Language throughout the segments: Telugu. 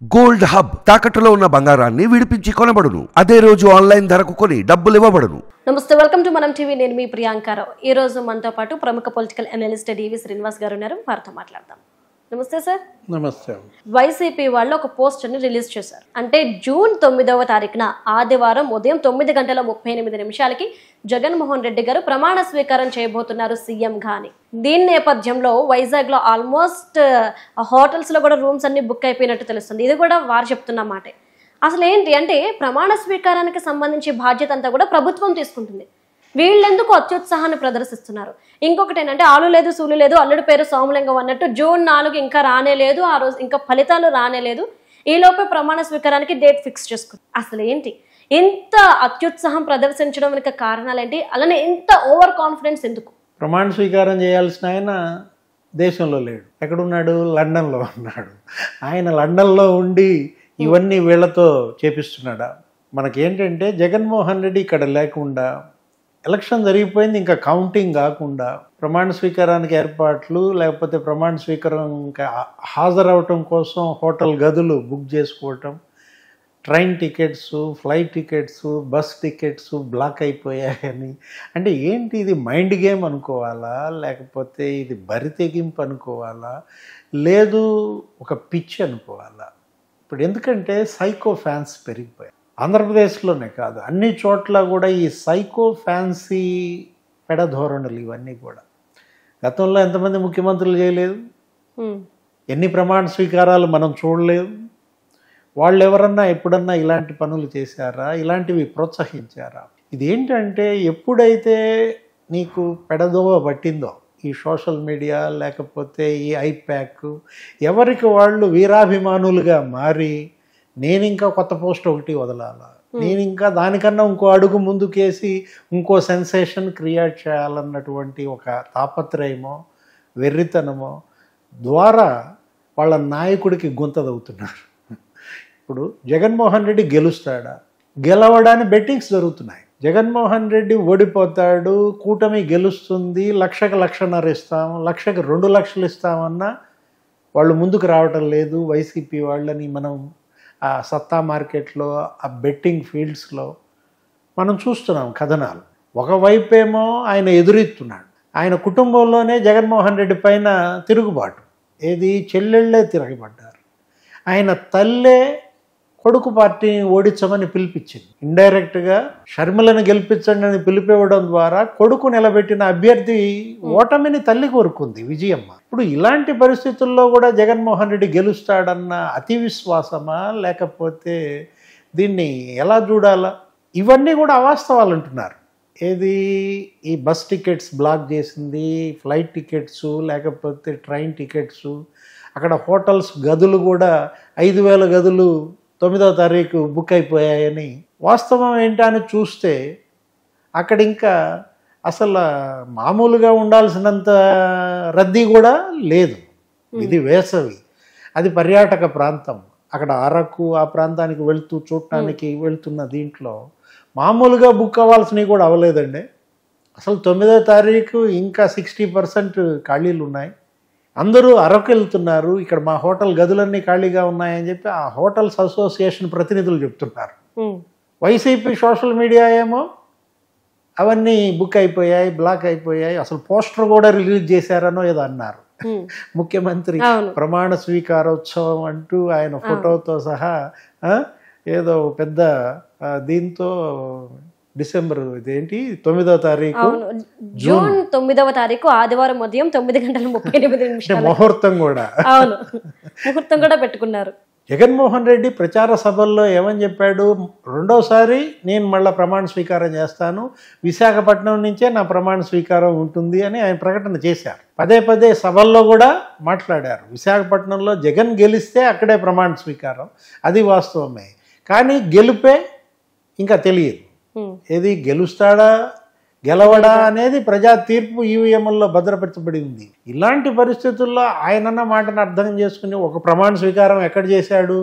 గోల్డ్ హబ్ తాకట్టులో ఉన్న బంగారాన్ని విడిపించి కొనబడును. అదే రోజు ఆన్లైన్ ధరకు కొని డబ్బులు ఇవ్వబడును. నమస్తే, వెల్కమ్ టు మనం టీవీ. నేను మీ ప్రియాంకారావు. ఈ రోజు మనతో పాటు ప్రముఖ పొలిటికల్ అనలిస్ట్ డివి శ్రీనివాస్ గారు ఉన్నారు. వారితో మాట్లాడదాం. నమస్తే సార్. నమస్తే. వైసీపీ వాళ్ళు ఒక పోస్ట్ ని రిలీజ్ చేశారు. అంటే జూన్ 9వ తారీఖున ఆదివారం ఉదయం 9:38 జగన్మోహన్ రెడ్డి గారు ప్రమాణ స్వీకారం చేయబోతున్నారు సీఎం గాని. దీని నేపథ్యంలో వైజాగ్ లో ఆల్మోస్ట్ హోటల్స్ లో కూడా రూమ్స్ అన్ని బుక్ అయిపోయినట్టు తెలుస్తుంది. ఇది కూడా వారు చెప్తున్న మాటే. అసలు ఏంటి అంటే ప్రమాణ స్వీకారానికి సంబంధించి బాధ్యత అంతా కూడా ప్రభుత్వం తీసుకుంటుంది. వీళ్ళెందుకు అత్యుత్సాహాన్ని ప్రదర్శిస్తున్నారు? ఇంకొకటి ఏంటంటే ఆలు లేదు సూలు లేదు, అల్లుడి పేరు సోమలింగం అన్నట్టు జూన్ 4 ఇంకా రానే లేదు, ఆ రోజు ఇంకా ఫలితాలు రానే లేదు, ఈ లోపే ప్రమాణ స్వీకారానికి డేట్ ఫిక్స్ చేసుకుంది. అసలు ఏంటి ఇంత అత్యుత్సాహం ప్రదర్శించడం వెనుక కారణాలు ఏంటి? అలానే ఇంత ఓవర్ కాన్ఫిడెన్స్ ఎందుకు? ప్రమాణ స్వీకారం చేయాల్సిన ఆయన దేశంలో లేడు. ఎక్కడున్నాడు? లండన్లో ఉన్నాడు. ఆయన లండన్లో ఉండి ఇవన్నీ వీళ్ళతో చేపిస్తున్నాడా? మనకేంటంటే జగన్మోహన్ రెడ్డి ఇక్కడ లేకుండా ఎలక్షన్ జరిగిపోయింది, ఇంకా కౌంటింగ్ కాకుండా ప్రమాణ స్వీకారానికి ఏర్పాట్లు, లేకపోతే ప్రమాణ స్వీకారం హాజరవటం కోసం హోటల్ గదులు బుక్ చేసుకోవటం, train tickets, flight tickets, bus tickets block అయిపోయాయని. అంటే ఏంటి ఇది? మైండ్ గేమ్ అనుకోవాలా, లేకపోతే ఇది బరి తెగింపు అనుకోవాలా, లేదు ఒక పిచ్ అనుకోవాలా? ఇప్పుడు ఎందుకంటే సైకో ఫ్యాన్స్ పెరిగిపోయాయి. ఆంధ్రప్రదేశ్లోనే కాదు, అన్ని చోట్ల కూడా ఈ సైకో ఫ్యాన్సీ పెడధోరణులు ఇవన్నీ కూడా. గతంలో ఎంతమంది ముఖ్యమంత్రులు చేయలేదు? ఎన్ని ప్రమాణ స్వీకారాలు మనం చూడలేదు? వాళ్ళు ఎవరన్నా ఎప్పుడన్నా ఇలాంటి పనులు చేశారా? ఇలాంటివి ప్రోత్సహించారా? ఇదేంటంటే ఎప్పుడైతే నీకు పెడదోవ పట్టిందో ఈ సోషల్ మీడియా, లేకపోతే ఈ ఐప్యాక్, ఎవరికి వాళ్ళు వీరాభిమానులుగా మారి నేను ఇంకా కొత్త పోస్ట్ ఒకటి వదలాలా, నేను ఇంకా దానికన్నా ఇంకో అడుగు ముందుకేసి ఇంకో సెన్సేషన్ క్రియేట్ చేయాలన్నటువంటి ఒక తాపత్రయమో వెర్రితనమో ద్వారా వాళ్ళ నాయకుడికి గుంతదవుతున్నారు. ఇప్పుడు జగన్మోహన్ రెడ్డి గెలుస్తాడా? గెలవడానికి బెట్టింగ్స్ జరుగుతున్నాయి. జగన్మోహన్ రెడ్డి ఓడిపోతాడు, కూటమి గెలుస్తుంది, 1,00,000 ఇస్తాం, 2 లక్షలు ఇస్తామన్నా వాళ్ళు ముందుకు రావటం లేదు. వైసీపీ వాళ్ళని మనం ఆ సత్తా మార్కెట్లో, ఆ బెట్టింగ్ ఫీల్డ్స్లో మనం చూస్తున్నాం కథనాలు. ఒకవైపేమో ఆయన ఎదురెత్తున్నాడు, ఆయన కుటుంబంలోనే జగన్మోహన్ రెడ్డి పైన తిరుగుబాటు. ఏది? చెల్లెళ్ళే తిరగబడ్డారు. ఆయన తల్లే కొడుకు పార్టీని ఓడించమని పిలిపించింది. ఇండైరెక్ట్గా షర్మిలను గెలిపించండి అని పిలిపివ్వడం ద్వారా కొడుకు నిలబెట్టిన అభ్యర్థి ఓటమిని తల్లి కోరుకుంది, విజయమ్మ. ఇప్పుడు ఇలాంటి పరిస్థితుల్లో కూడా జగన్మోహన్ రెడ్డి గెలుస్తాడన్న అతి విశ్వాసమా, లేకపోతే దీన్ని ఎలా చూడాలా? ఇవన్నీ కూడా అవాస్తవాలు అంటున్నారు. ఏది? ఈ బస్ టికెట్స్ బ్లాక్ చేసింది, ఫ్లైట్ టికెట్స్, లేకపోతే ట్రైన్ టికెట్స్, అక్కడ హోటల్స్ గదులు కూడా 5,000 గదులు 9వ తారీఖు బుక్ అయిపోయాయని. వాస్తవం ఏంటని చూస్తే అక్కడ ఇంకా అసలు మామూలుగా ఉండాల్సినంత రద్దీ కూడా లేదు. ఇది వేసవి, అది పర్యాటక ప్రాంతం. అక్కడ అరకు ఆ ప్రాంతానికి చూడటానికి వెళ్తున్న దీంట్లో మామూలుగా బుక్ అవ్వాల్సినవి కూడా అవ్వలేదండి. అసలు 9వ తారీఖు ఇంకా 60% ఖాళీలు ఉన్నాయి. అందరూ అరకు వెళ్తున్నారు. ఇక్కడ మా హోటల్ గదులన్నీ ఖాళీగా ఉన్నాయని చెప్పి ఆ హోటల్స్ అసోసియేషన్ ప్రతినిధులు చెప్తున్నారు. వైసీపీ సోషల్ మీడియా ఏమో అవన్నీ బుక్ అయిపోయాయి, బ్లాక్ అయిపోయాయి, అసలు పోస్టర్ కూడా రిలీజ్ చేశారనో ఏదో అన్నారు. ముఖ్యమంత్రి ప్రమాణ స్వీకారోత్సవం అంటూ ఆయన ఫోటోతో సహా ఏదో పెద్ద దీంతో డిసెంబర్ ఇదేంటి 9వ తారీఖు జూన్ 9వ తారీఖు ఆదివారం ఉదయం 9:38 ముహూర్తం కూడా ముహూర్తం కూడా పెట్టుకున్నారు. జగన్మోహన్ రెడ్డి ప్రచార సభల్లో ఏమని చెప్పాడు? రెండోసారి నేను మళ్ళీ ప్రమాణ స్వీకారం చేస్తాను, విశాఖపట్నం నుంచే నా ప్రమాణ స్వీకారం ఉంటుంది అని ఆయన ప్రకటన చేశారు. పదే సభల్లో కూడా మాట్లాడారు. విశాఖపట్నంలో జగన్ గెలిస్తే అక్కడే ప్రమాణ స్వీకారం, అది వాస్తవమే. కానీ గెలుపే ఇంకా తెలియదు. ఏది? గెలుస్తాడా గెలవడా అనేది ప్రజా తీర్పు ఈవీఎంల్లో భద్రపరచబడి ఉంది. ఇలాంటి పరిస్థితుల్లో ఆయనన్న మాటను అర్థం చేసుకుని ఒక ప్రమాణ స్వీకారం ఎక్కడ చేశాడు?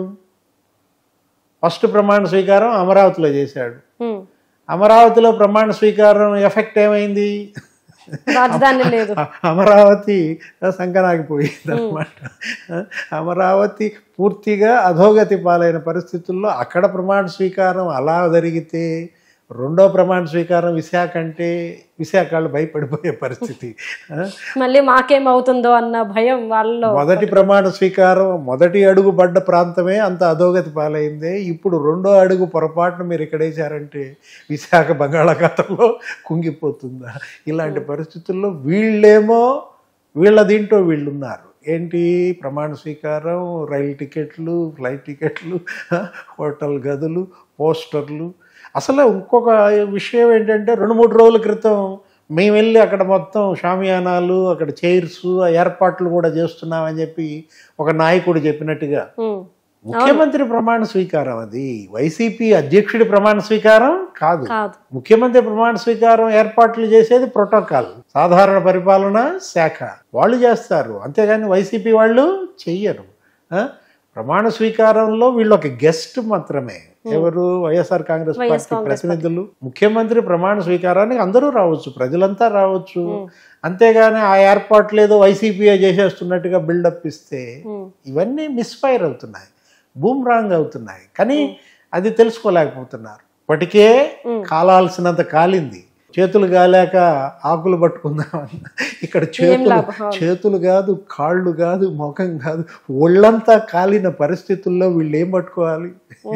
ఫస్ట్ ప్రమాణ స్వీకారం అమరావతిలో చేశాడు. అమరావతిలో ప్రమాణ స్వీకారం ఎఫెక్ట్ ఏమైంది? రాజధాని లేదు. అమరావతి సంకనాగిపోయింది అనమాట. అమరావతి పూర్తిగా అధోగతి పాలైన పరిస్థితుల్లో అక్కడ ప్రమాణ స్వీకారం అలా జరిగితే రెండో ప్రమాణ స్వీకారం విశాఖ అంటే విశాఖలు భయపడిపోయే పరిస్థితి. మళ్ళీ మాకేమవుతుందో అన్న భయం వాళ్ళలో. మొదటి ప్రమాణ స్వీకారం మొదటి అడుగు పడ్డ ప్రాంతమే అంత అధోగతి పాలైందే. ఇప్పుడు రెండో అడుగు పొరపాటున మీరు ఎక్కడేశారంటే విశాఖ బంగాళాఖాతంలో కుంగిపోతుందా? ఇలాంటి పరిస్థితుల్లో వీళ్ళేమో వీళ్ళ దీంట్లో వీళ్ళు ఉన్నారు. ఏంటి ప్రమాణ స్వీకారం, రైలు టికెట్లు, ఫ్లైట్ టికెట్లు, హోటల్ గదులు, పోస్టర్లు. అసలు ఇంకొక విషయం ఏంటంటే 2-3 రోజుల క్రితం మేము వెళ్ళి అక్కడ మొత్తం షామియానాలు, అక్కడ చైర్స్, ఏర్పాట్లు కూడా చేస్తున్నామని చెప్పి ఒక నాయకుడు చెప్పినట్టుగా ముఖ్యమంత్రి ప్రమాణ స్వీకారం అది వైసీపీ అధ్యక్షుడి ప్రమాణ స్వీకారం కాదు. ముఖ్యమంత్రి ప్రమాణ స్వీకారం ఏర్పాట్లు చేసేది ప్రోటోకాల్, సాధారణ పరిపాలన శాఖ వాళ్ళు చేస్తారు, అంతేగాని వైసీపీ వాళ్ళు చెయ్యరు. ప్రమాణ స్వీకారంలో వీళ్ళు ఒక గెస్ట్ మాత్రమే. ఎవరు? వైఎస్ఆర్ కాంగ్రెస్ పార్టీ ప్రతినిధులు. ముఖ్యమంత్రి ప్రమాణ స్వీకారానికి అందరూ రావచ్చు, ప్రజలంతా రావచ్చు, అంతేగాని ఆ ఏర్పాట్లు ఏదో వైసీపీ చేసేస్తున్నట్టుగా బిల్డప్ ఇస్తే ఇవన్నీ మిస్ఫైర్ అవుతున్నాయి, బూమ్రాంగ్ అవుతున్నాయి. కానీ అది తెలుసుకోలేకపోతున్నారు. ఇప్పటికే కాలాల్సినంత కాలింది, చేతులు కాలేక ఆకులు పట్టుకుందామని. ఇక్కడ చేతులు కాదు, కాళ్ళు కాదు, ముఖం కాదు, ఒళ్ళంతా కాలిన పరిస్థితుల్లో వీళ్ళు ఏం పట్టుకోవాలి?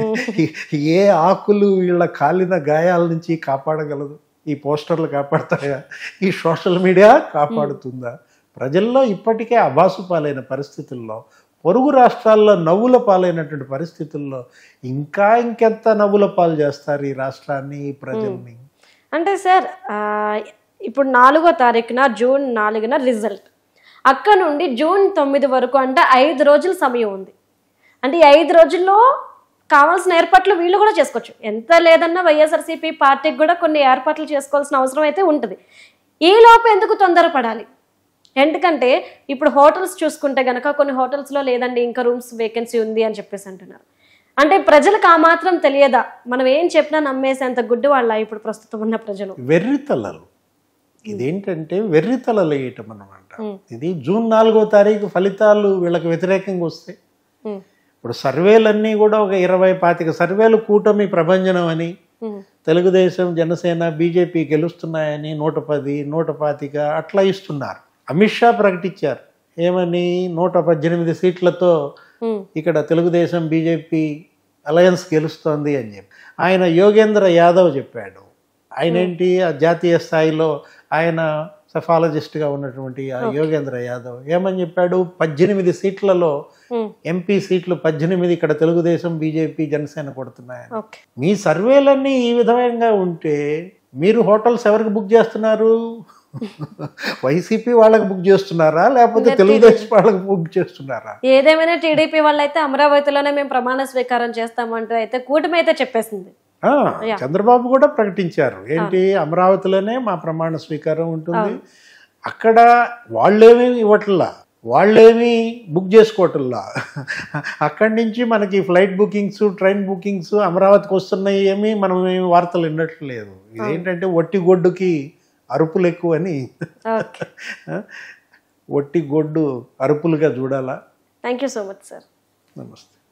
ఏ ఆకులు వీళ్ళ కాలిన గాయాల నుంచి కాపాడగలదు? ఈ పోస్టర్లు కాపాడతాయా? ఈ సోషల్ మీడియా కాపాడుతుందా? ప్రజల్లో ఇప్పటికే అబాసు పాలైన పరిస్థితుల్లో, పొరుగు రాష్ట్రాల్లో నవ్వుల పాలైనటువంటి పరిస్థితుల్లో ఇంకా ఇంకెంత నవ్వుల పాలు చేస్తారు ఈ రాష్ట్రాన్ని, ఈ ప్రజల్ని? అంటే సార్ ఇప్పుడు 4వ తారీఖున జూన్ 4న రిజల్ట్, అక్కడ నుండి జూన్ 9 వరకు అంటే 5 రోజుల సమయం ఉంది. అంటే ఈ 5 రోజుల్లో కావాల్సిన ఏర్పాట్లు వీళ్ళు కూడా చేసుకోవచ్చు. ఎంత లేదన్నా వైఎస్ఆర్సీపీ పార్టీకి కూడా కొన్ని ఏర్పాట్లు చేసుకోవాల్సిన అవసరం అయితే ఉంటుంది. ఈ లోపు ఎందుకు తొందరపడాలి? ఎందుకంటే ఇప్పుడు హోటల్స్ చూసుకుంటే కనుక కొన్ని హోటల్స్లో లేదండి ఇంకా రూమ్స్ వేకెన్సీ ఉంది అని చెప్పేసి అంటున్నారు. అంటే ప్రజలకు ఆ మాత్రం తెలియదా? మనం ఏం చెప్పినా నమ్మేసేంత గుడ్డి వాళ్ళ ఇప్పుడు ప్రస్తుతం ఉన్న ప్రజలు. వెర్రితలలు. ఇదేంటంటే వెర్రితలలు వేయటం అన్నమాట. ఇది జూన్ 4వ తారీఖు ఫలితాలు వీళ్ళకి వ్యతిరేకంగా వస్తాయి. ఇప్పుడు సర్వేలన్నీ కూడా ఒక 20-25 సర్వేలు కూటమి ప్రభంజనం అని, తెలుగుదేశం, జనసేన, బీజేపీ గెలుస్తున్నాయని 110, 125 అట్లా ఇస్తున్నారు. అమిత్ షా ప్రకటించారు ఏమని? 118 సీట్లతో ఇక్కడ తెలుగుదేశం బీజేపీ అలయన్స్ గెలుస్తోంది అని చెప్పి. ఆయన యోగేంద్ర యాదవ్ చెప్పాడు. ఆయన ఏంటి, ఆ జాతీయ స్థాయిలో ఆయన సెఫాలజిస్ట్గా ఉన్నటువంటి ఆ యోగేంద్ర యాదవ్ ఏమని చెప్పాడు? 18 సీట్లలో ఎంపీ సీట్లు 18 ఇక్కడ తెలుగుదేశం, బీజేపీ, జనసేన కొడుతున్నాయని. మీ సర్వేలన్నీ ఈ విధంగా ఉంటే మీరు హోటల్స్ ఎవరికి బుక్ చేస్తున్నారు? వైసీపీ వాళ్ళకి బుక్ చేస్తున్నారా, లేకపోతే తెలుగుదేశం వాళ్ళకి బుక్ చేస్తున్నారా? ఏదేమైనా టీడీపీ వాళ్ళైతే అమరావతిలోనే మేము ప్రమాణ స్వీకారం చేస్తామంటూ అయితే కూటమి అయితే చెప్పేసింది. చంద్రబాబు కూడా ప్రకటించారు ఏంటి, అమరావతిలోనే మా ప్రమాణ స్వీకారం ఉంటుంది, అక్కడ వాళ్ళేమీ ఇవ్వట్లా, వాళ్ళేమీ బుక్ చేసుకోవట్లా, అక్కడి నుంచి మనకి ఫ్లైట్ బుకింగ్స్, ట్రైన్ బుకింగ్స్ అమరావతికి వస్తున్నాయి, ఏమి మనం ఏమి వార్తలు వినట్లేదు. ఇదేంటంటే ఒట్టి గొడ్డుకి అరుపులు ఎక్కువని, ఒట్టి గొడ్డు అరుపులుగా చూడాలా? Thank you so much sir. నమస్తే.